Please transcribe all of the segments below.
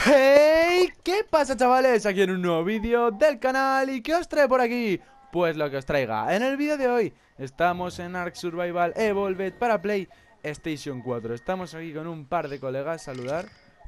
Hey, ¿qué pasa, chavales? Aquí en un nuevo vídeo del canal. ¿Y qué os trae por aquí? Pues lo que os traiga. En el vídeo de hoy estamos en Ark Survival Evolved para PlayStation 4. Estamos aquí con un par de colegas, saludar.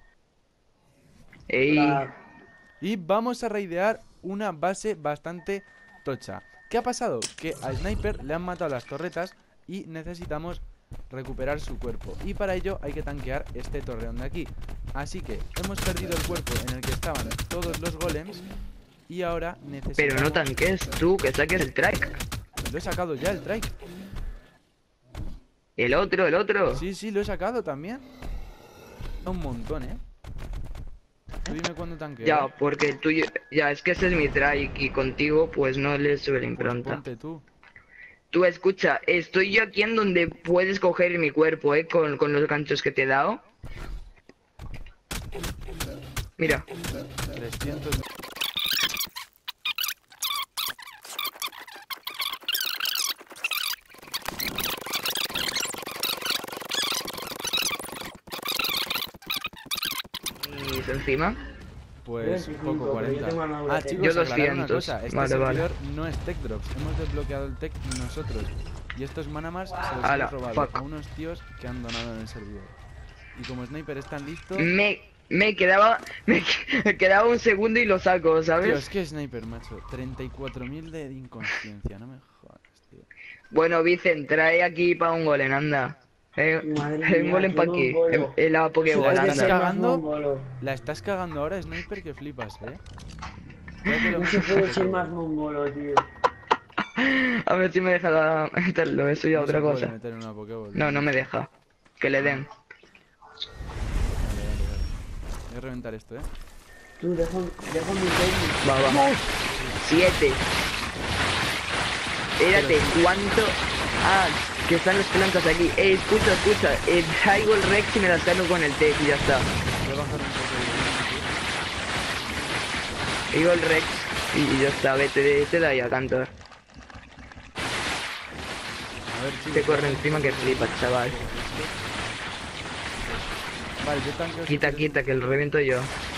Ey, Hola. Y vamos a raidear una base bastante tocha. ¿Qué ha pasado? Que a Sniper le han matado las torretas y necesitamos recuperar su cuerpo. Y para ello hay que tanquear este torreón de aquí. Así que hemos perdido el cuerpo en el que estaban todos los golems y ahora pero no necesitamos... tanques tú, que saques el track. Lo he sacado ya, el trike. El otro. Sí, sí, lo he sacado también. Un montón, ¿eh? Tú dime cuándo tanqueo, Ya, ¿eh? porque el tuyo, ya, es que ese es mi track y contigo pues no le sube la Pues impronta. ponte tú. Tú escucha, estoy yo aquí en donde puedes coger mi cuerpo, con los ganchos que te he dado. Mira, 300... y encima. Pues 25, poco, pero 40. yo tengo armadura Ah, tech. chicos, Yo aclarar una 200. cosa. Este Vale, vale. servidor no es Tech Drops. Hemos desbloqueado el Tech nosotros. Y estos Manamars se los Ala, hemos robado fuck. a unos tíos que han donado en el servidor. Y como Sniper es tan listo... Me quedaba, me quedaba un segundo y lo saco, Tío, ¿sabes? es que Sniper, macho. 34.000 de inconsciencia, no me jodas, tío. Bueno, Vicen, trae aquí para un golem, anda. Madre Un mía, golem qué para aquí. mongolo. La La Pokéball, estás anda. cagando. Mongolo. La estás cagando ahora, Sniper, que flipas, Cuídate lo No se mucho puede que ser te- más mongolo, tío. A ver si me deja meterlo, eso ya No se otra puede cosa. meter en una Pokéball. No, no me deja. Que le den. Vale, vale, vale. Voy a reventar esto, Tú, deja mi técnico. Va. 7. Espérate, ¿cuánto? Ah, que están las plantas aquí. Escucha. Traigo el Rex y me las cargo con el tech y ya está. Voy a bajar un poco de... Traigo el Rex y ya está. Vete de ahí a cantar. A ver, chicos. Te corre encima que flipas, chaval. Vale, yo tanqueo... Quita, que lo reviento yo.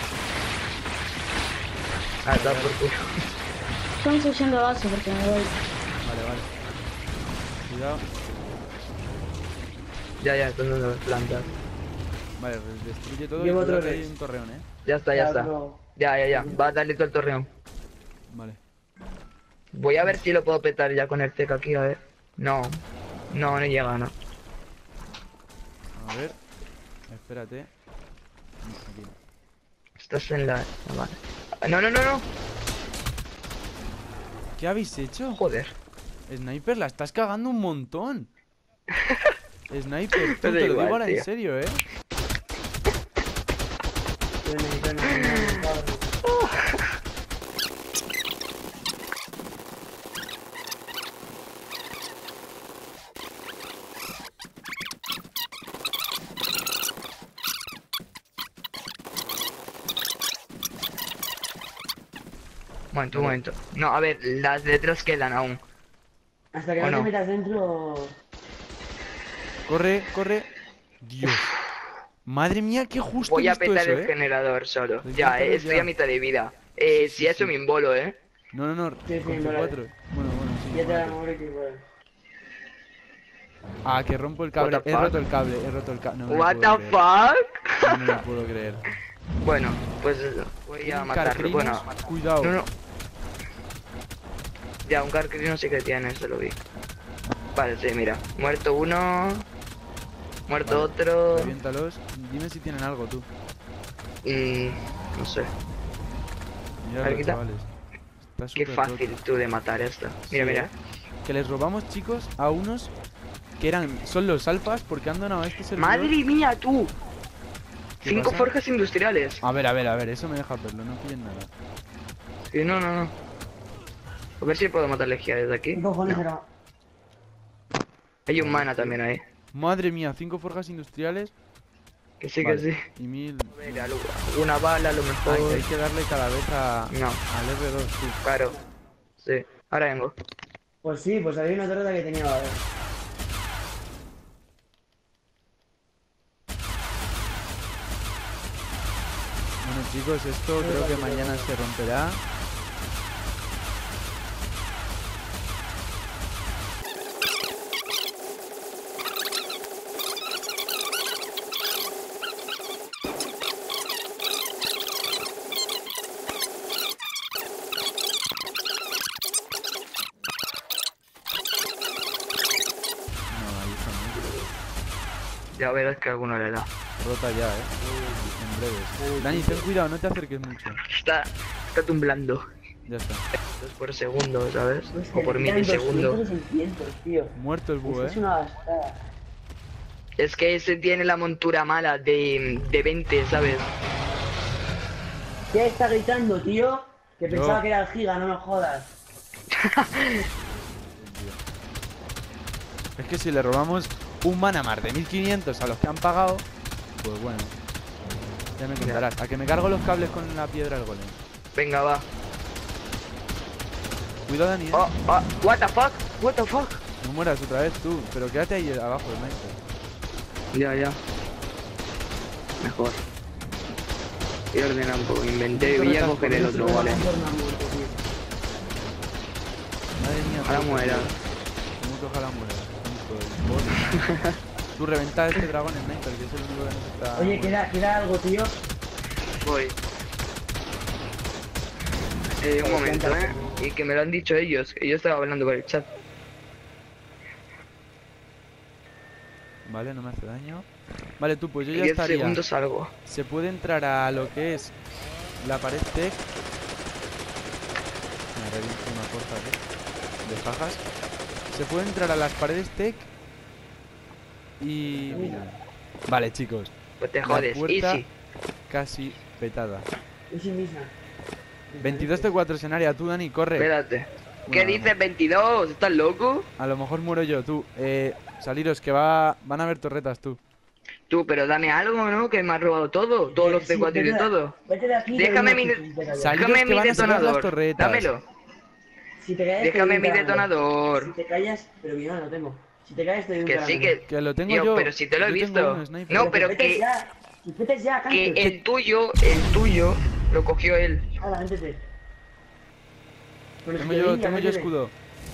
Ah, está por culo. Estamos huyendo a base porque me voy. Vale. Cuidado. Ya, están dando las plantas. Vale, destruye todo Llevo y otro cuidado que hay Rex. un torreón, Ya está. No. Ya. Va a darle todo el torreón. Vale. Voy a ver si lo puedo petar ya con el tech aquí, a ver. No llega, no. A ver. Espérate. Aquí no. Estás en la... Vale. No. ¿Qué habéis hecho? Joder. Sniper, la estás cagando un montón. Sniper, tú, Da te lo igual, digo ahora en tío. serio, Un momento. No, a ver, las letras quedan aún. Hasta que ¿O no no? te metas dentro. Corre. Dios. Madre mía, qué justo Voy he a visto petar eso, el generador solo. Pues Ya, mételo estoy ya. a mitad de vida. Sí, Si eso me imbolo, No. Sí, Con vale. C4. Bueno, sí. Ya te la muérete. mover que igual. Ah, que rompo el cable. What the He fuck? roto el cable. No me lo What puedo the creer. fuck? No me lo puedo creer. Bueno, pues voy a Un matarlo. Carcrinos, Bueno, cuidado. no. Ya, un Carcrino sí que tiene, se lo vi. Vale, sí, mira. Muerto uno. Muerto Vale, otro. Reviéntalos. Dime si tienen algo tú. No sé. Mira, Ahí quita. chavales. Está Qué súper fácil roto. tú de matar esto. Sí, Mira. Que les robamos, chicos, a unos que son los alfas porque han donado a este servidor. ¡Madre mía, tú! ¿Qué 5 pasa? forjas industriales. A ver, eso me deja verlo, no pillen nada. Sí, no. A ver si puedo matar legia desde aquí. ¿Qué cojones era? Hay un mana también ahí. Madre mía, 5 forjas industriales. Que sí, Vale, que sí. Y 1000. Mira, una bala a lo mejor. Ay, que hay que darle cada vez No, al R2, tú. claro. Sí, ahora vengo. Pues sí, pues había una torreta que tenía. A ver. Bueno chicos, esto creo que mañana se romperá. No, ahí está muy Ya verás que alguno le da. rota ya, en breves. Dani, ten cuidado, no te acerques mucho. Está temblando. Ya está. Es por segundo, ¿sabes? Pues O por milisegundo. 200, tío. Muerto el búho, Es una gastada. Es que ese tiene la montura mala de 20, ¿sabes? ¿Qué está gritando, tío? Que Yo. pensaba que era el giga, no nos jodas. Es que si le robamos un Manamar de 1500 a los que han pagado, pues bueno. Ya me contarás. A que me cargo los cables con la piedra del golem. Venga, va. Cuidado, Dani, Oh, what the fuck? What the fuck? No mueras otra vez tú, pero quédate ahí abajo, sniper. Ya. Mejor. Y ordena un poco. Inventé y voy a coger el otro, ¿vale? Madre mía. Ojalá tío, muera. ¿Cómo que ojalá muera? Hijo de boss. Tú reventa este dragón sniper, que es el único que nos está... Oye, queda algo, tío. Voy. Un momento, Y que me lo han dicho ellos. Que yo estaba hablando por el chat. Vale, no me hace daño. Vale, tú, pues yo En ya 10 estaría. segundos salgo. Se puede entrar a lo que es la pared tech. Me reviento una cosa de fajas. Se puede entrar a las paredes tech. Y... mira. Vale, chicos. Pues te La jodes. puerta Easy. casi petada. Es misma. 22 de 4 escenaria, tú, Dani, corre. Espérate. ¿Qué Bueno, dices, 22? ¿Estás loco? A lo mejor muero yo, tú. Saliros, que van a haber torretas, tú. Tú, pero dame algo, ¿no? Que me has robado todo. Todos los Sí, C4 y de todo. Vete de aquí. Déjame te mi- digo que te calles. Saliros, Déjame que mi van a sacar las detonador. torretas. Dámelo. Si te callas, Déjame mi Si detonador. te callas, pero yo no lo tengo. Si te callas, te doy un Que sí, caramelo. Que lo tengo Tío, yo. pero si te lo he Yo tengo visto. uno, sniper. No, pero vete que- ya. Vete ya, Que cante. el tuyo, lo cogió él. Hala, véntete. Con el Tengo escudillo, yo véntete. escudo.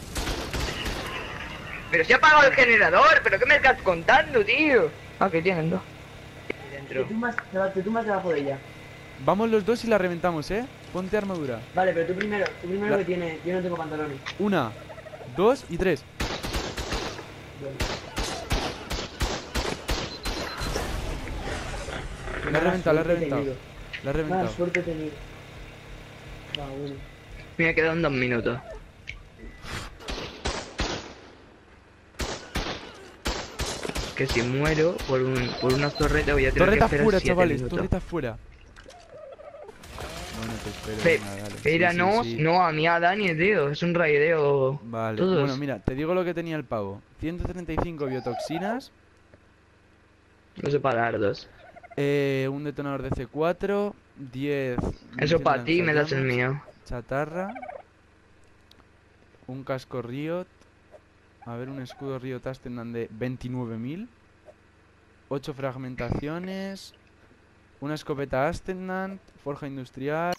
Pero se ha apagado el generador. ¿Pero qué me estás contando, tío? Ah, que tienen dos. Dentro. Te tumbas debajo de ella. Vamos los dos y la reventamos, Ponte armadura. Vale, pero tú primero La- que tienes. Yo no tengo pantalones. 1, 2 y 3. La he reventado, la he reventado. La he Mala reventado. suerte he tenido. Va, bueno. Me quedan 2 minutos. Que si muero por una torreta voy a tener que Torreta esperar fuera, 7 chavales, minutos. torreta fuera. Bueno, te espero. venga, dale. Sí, Espera, sí, no, sí. no, a mí a Dani, tío, es un raideo. Vale, Todos. bueno, mira, te digo lo que tenía el pavo. 135 biotoxinas, No sé pagar dos. un detonador de C4, 10... Eso para ti me das el lanzallamas, mío. chatarra, un casco Riot, a ver, un escudo Riot Astendan de 29.000, 8 fragmentaciones, una escopeta Astendan, forja industrial...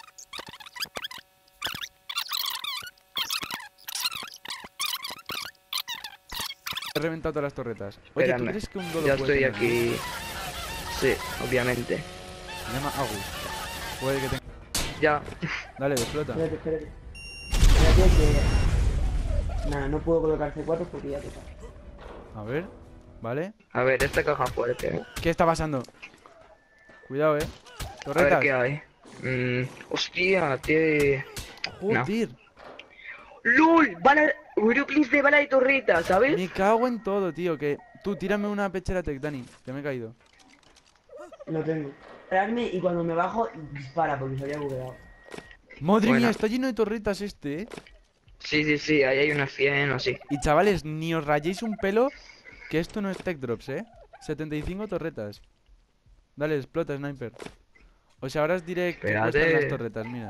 He reventado todas las torretas. Oye, ¿tú Espérame, crees que un dodo ya puede estoy tener aquí. Sí, obviamente. Se llama Agus. Puede que tenga... Ya. Dale, explota. Espérate. Espérate que... Nada, no puedo colocar C4 porque ya toca. A ver, ¿vale? A ver, esta caja fuerte. ¿Qué está pasando? Cuidado, A ver Torretas. qué hay. Hostia, tío. Joder, ¡LOL! Bala... Gruplis de bala de torreta, ¿sabes? me cago en todo, tío. Que tú, tírame una pechera tech, Dani. Que me he caído. Lo tengo. Esperadme y cuando me bajo, dispara porque se había bugueado. Madre Buena. mía, está lleno de torretas este, Sí, ahí hay unas 100 o así. Y chavales, ni os rayéis un pelo. Que esto no es tech drops, 75 torretas. Dale, explota, sniper. O sea, ahora os diré qué Espérate. cuestan las torretas, mira.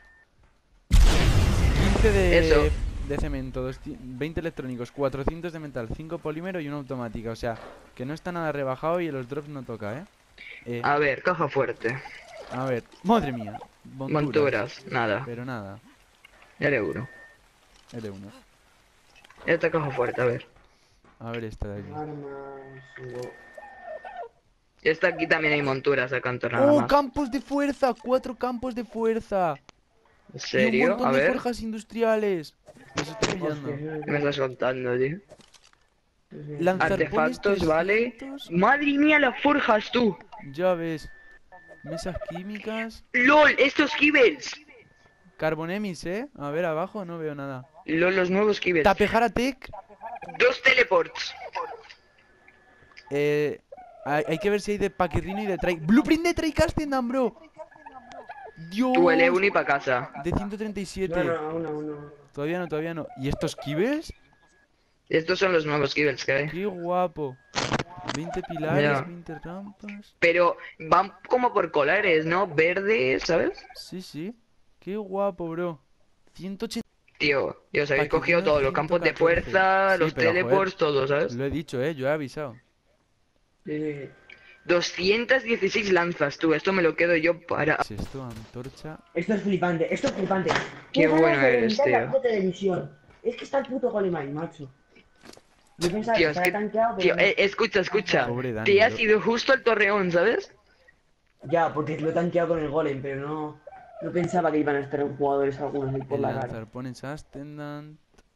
15 de... Eso. de cemento, 20 electrónicos, 400 de metal, 5 polímero y una automática. O sea, que no está nada rebajado y en los drops no toca, A ver, caja fuerte. A ver, madre mía. Monturas, nada. Pero nada. L1. L1. Esta caja fuerte, a ver. A ver esta de aquí. Armas, subo. Esta aquí también hay monturas de canto nada ¡Oh, más. campos de fuerza! 4 campos de fuerza. ¿En Y un serio? montón A de ver. forjas industriales. Los estoy pillando. Hostia, ¿Qué me estás contando, tío? Lanzarpones Artefactos, vale. 300. Madre mía, las forjas, tú. Ya ves. Mesas químicas. LOL, estos kibbles. Carbonemis, ¿eh? A ver, abajo no veo nada. LOL, los nuevos kibbles. Tapejaratec. 2 teleports. Hay que ver si hay de Paquirrino y de Try. Blueprint de Tricastendam, bro. Dios. Tú L1 y pa' casa. De 137. No, no, uno. Todavía no, todavía no. ¿Y estos kibbles? Estos son los nuevos kibbles que hay. Qué guapo. 20 pilares, Mira. 20 rampas. Pero van como por colores, ¿no? Verdes, ¿sabes? Sí, sí. Qué guapo, bro. 180. Tío, os habéis Paquirrino cogido todos los campos de 114. fuerza, Sí, los pero, teleports, todo, ¿sabes? Lo he dicho, yo he avisado. Sí. 216 lanzas, tú, esto me lo quedo yo para... ¿Qué es esto? Antorcha. Esto es flipante, esto es flipante. Qué ganas bueno de eres, reventar la tío. puta televisión. Es que está el puto Golem ahí, macho. Yo pensaba Tío, que es estaba que... tanqueado, pero Tío, no. escucha. Pobre Dani, Te has bro. ido justo al torreón, ¿sabes? Ya, porque lo he tanqueado con el Golem, pero no pensaba que iban a estar jugadores algunos ahí por El la cara. lanzarpones Ascendant.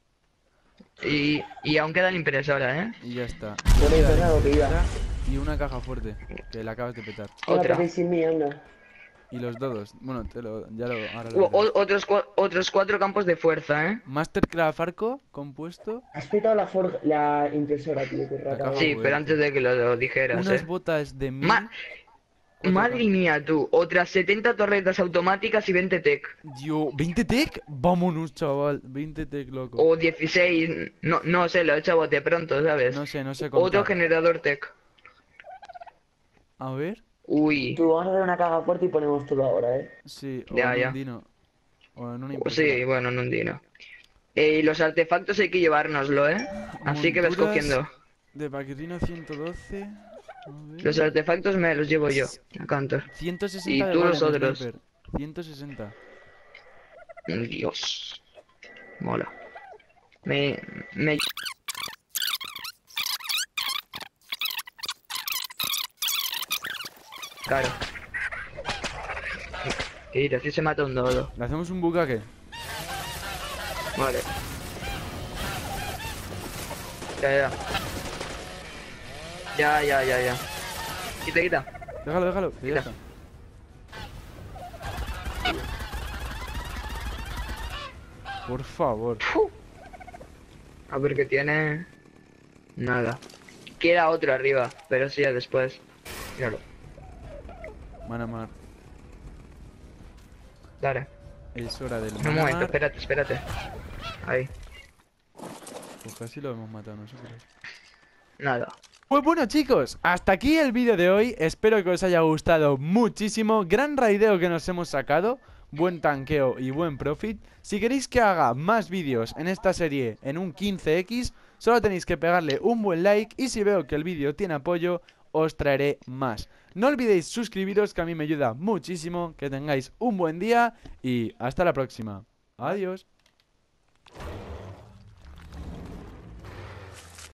Y aún queda la impresora, ¿eh? Y ya está. Por eso es algo que iba. Y una caja fuerte. Que la acabas de petar. Otra. Una sin mí, anda. Y los dodos. Bueno, ahora O- lo verás. otros 4 campos de fuerza, ¿eh? Mastercraft arco compuesto. Has petado la impresora, tío, qué La rata. caja Sí, fuerte. pero antes de que lo dijeras, Unas ¿eh? botas de 1000. Madre mía, tú. Otras 70 torretas automáticas y 20 tech. Dios, ¿20 tech? Vámonos, chaval. 20 tech, loco. O 16, no sé, lo he hecho a bote pronto, ¿sabes? No sé Otro contar. generador tech. A ver. Uy, Tú, vamos a hacer una caja fuerte y ponemos todo ahora, Sí, o Ya, en ya. un dino. O en una pues impresora. sí, bueno, en un dino. Y los artefactos hay que llevárnoslo, ¿eh? Así que ves Monturas cogiendo. De Paquirrino 112. A ver. Los artefactos me los llevo yo, a canto. 160 Y de tú los golem, otros. sniper. 160. Dios. Mola. Me... Claro. Mira, así se mata un dodo. ¿Le hacemos un bucaque? Vale. Ya. Ya. Quita. Déjalo, que ya Mira. está. Por favor. A ver qué tiene. Nada. Queda otro arriba, pero sí ya después. Míralo. Manamar. Dale. Es hora del Un momento, Manamar. espérate. Ahí. Pues casi lo hemos matado nosotros. Nada. Pues bueno, chicos, hasta aquí el vídeo de hoy. Espero que os haya gustado muchísimo. Gran raideo que nos hemos sacado. Buen tanqueo y buen profit. Si queréis que haga más vídeos en esta serie en un 15x, solo tenéis que pegarle un buen like. Y si veo que el vídeo tiene apoyo, os traeré más. No olvidéis suscribiros, que a mí me ayuda muchísimo. Que tengáis un buen día y hasta la próxima. Adiós.